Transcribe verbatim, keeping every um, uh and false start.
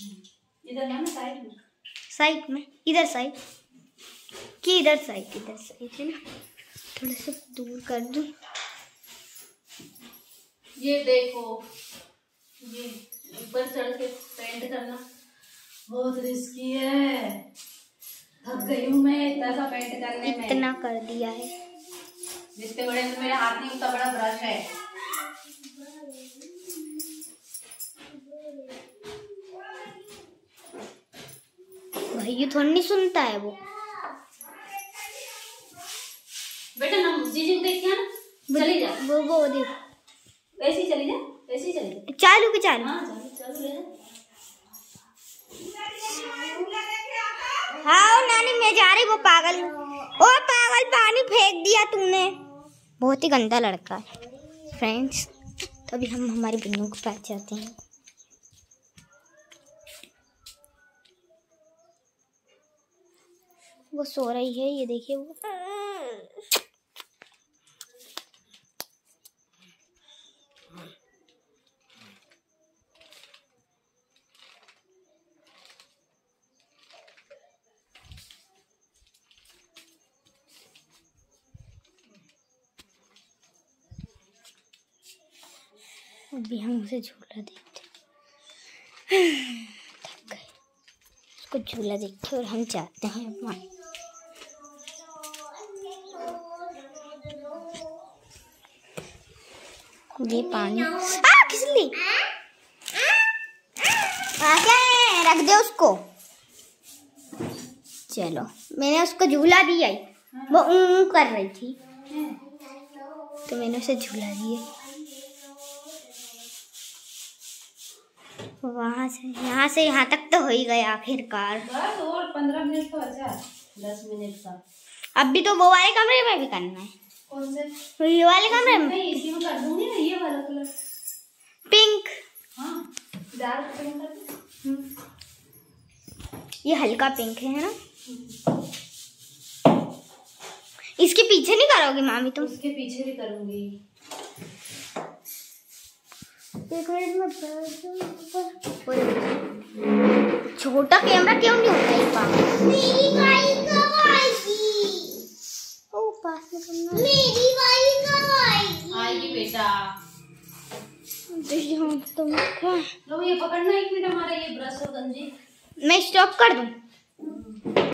इधर ना साइड में, साइड में, इधर साइड कि इधर साइड, इधर साइड है ना, थोड़ा सा दूर कर दूं। ये देखो, ये ऊपर चढ़ के पेंट करना बहुत रिस्की है। थक गई हूँ मैं इतना सा पेंट करने में। इतना कर दिया है, जितने बड़े में मेरे हाथ में उतना बड़ा ब्रश है। भाई ये थोड़ा नहीं सुनता है वो। बेटा ना जीजी को देख के ना, चली जा। वो वो देख, ऐसे ही चली जा, ऐसे ही चली जा। चालू के चालू। हाँ चालू चालू ले जा। हाँ नानी मैं जा रही, वो पागल, ओ पागल पानी फेंक दिया तूने। बहुत ही गंदा लड़का है। फ्रेंड्स तो अभी हम हमारे बिन्नू के पास जाते हैं। वो सो रही है, ये देखिए वो। अभी हम उसे झूला देखते, थक गए, उसको झूला देखते और हम जाते हैं वहाँ। ये पानी आ किसली आ क्या है, रख दे उसको। चलो मैंने उसको झूला दिया, वो ऊं कर रही थी तो मैंने उसे झूला दिया। वहाँ से यहाँ से यहाँ तक तो हो ही गया आखिरकार। बस और पंद्रह मिनट का बचा, दस मिनट का। अब भी तो वो वाले कमरे में भी करना है। कौन से? तो ये वाले कमरे में इसी में कर दूंगी ना, ये वाला कलर पिंक। हाँ डार्क पिंक कर दे। ये हल्का पिंक है ना। इसके पीछे नहीं करोगी मामी तुम? उसके पीछे भी करूंगी। एक मिनट में छोटा कैमरा क्यों नहीं होता है पास? मेरी वाली कब आएगी? ओ पास में करना। मेरी वाली कब आएगी? आएगी बेटा। तुम लो ये पकड़ना एक मिनट, हमारा ये ब्रश और गंजी मैं स्टॉप कर दूं।